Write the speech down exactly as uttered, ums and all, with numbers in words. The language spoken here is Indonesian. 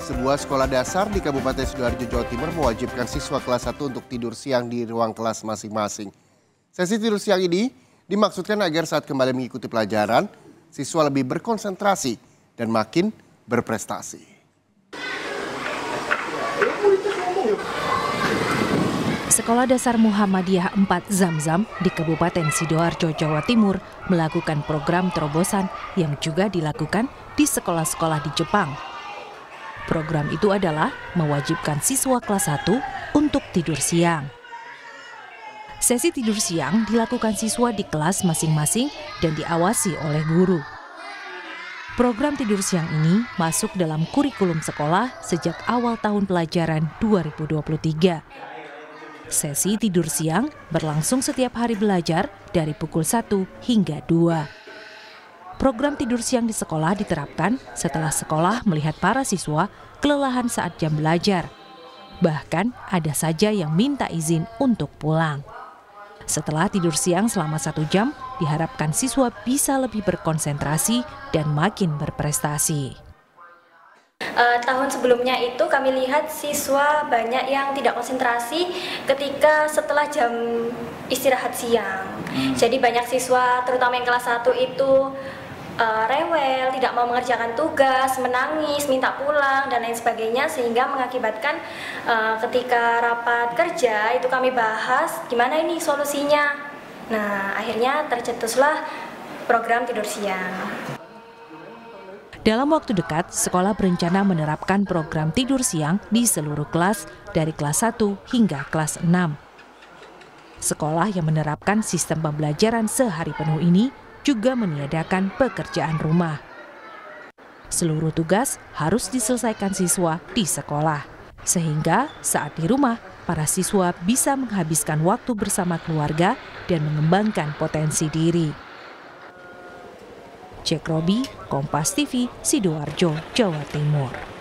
Sebuah sekolah dasar di Kabupaten Sidoarjo, Jawa Timur mewajibkan siswa kelas satu untuk tidur siang di ruang kelas masing-masing. Sesi tidur siang ini dimaksudkan agar saat kembali mengikuti pelajaran, siswa lebih berkonsentrasi dan makin berprestasi. Sekolah Dasar Muhammadiyah empat Zamzam di Kabupaten Sidoarjo, Jawa Timur melakukan program terobosan yang juga dilakukan di sekolah-sekolah di Jepang. Program itu adalah mewajibkan siswa kelas satu untuk tidur siang. Sesi tidur siang dilakukan siswa di kelas masing-masing dan diawasi oleh guru. Program tidur siang ini masuk dalam kurikulum sekolah sejak awal tahun pelajaran dua ribu dua puluh tiga. Sesi tidur siang berlangsung setiap hari belajar dari pukul satu hingga dua. Program tidur siang di sekolah diterapkan setelah sekolah melihat para siswa kelelahan saat jam belajar. Bahkan ada saja yang minta izin untuk pulang. Setelah tidur siang selama satu jam, diharapkan siswa bisa lebih berkonsentrasi dan makin berprestasi. Uh, tahun sebelumnya itu kami lihat siswa banyak yang tidak konsentrasi ketika setelah jam istirahat siang. Hmm. Jadi banyak siswa terutama yang kelas satu itu uh, rewel, tidak mau mengerjakan tugas, menangis, minta pulang dan lain sebagainya, sehingga mengakibatkan uh, ketika rapat kerja itu kami bahas gimana ini solusinya. Nah, akhirnya tercetuslah program tidur siang. Dalam waktu dekat, sekolah berencana menerapkan program tidur siang di seluruh kelas dari kelas satu hingga kelas enam. Sekolah yang menerapkan sistem pembelajaran sehari penuh ini juga meniadakan pekerjaan rumah. Seluruh tugas harus diselesaikan siswa di sekolah, sehingga saat di rumah, para siswa bisa menghabiskan waktu bersama keluarga dan mengembangkan potensi diri. Cek Robi, Kompas T V, Sidoarjo, Jawa Timur.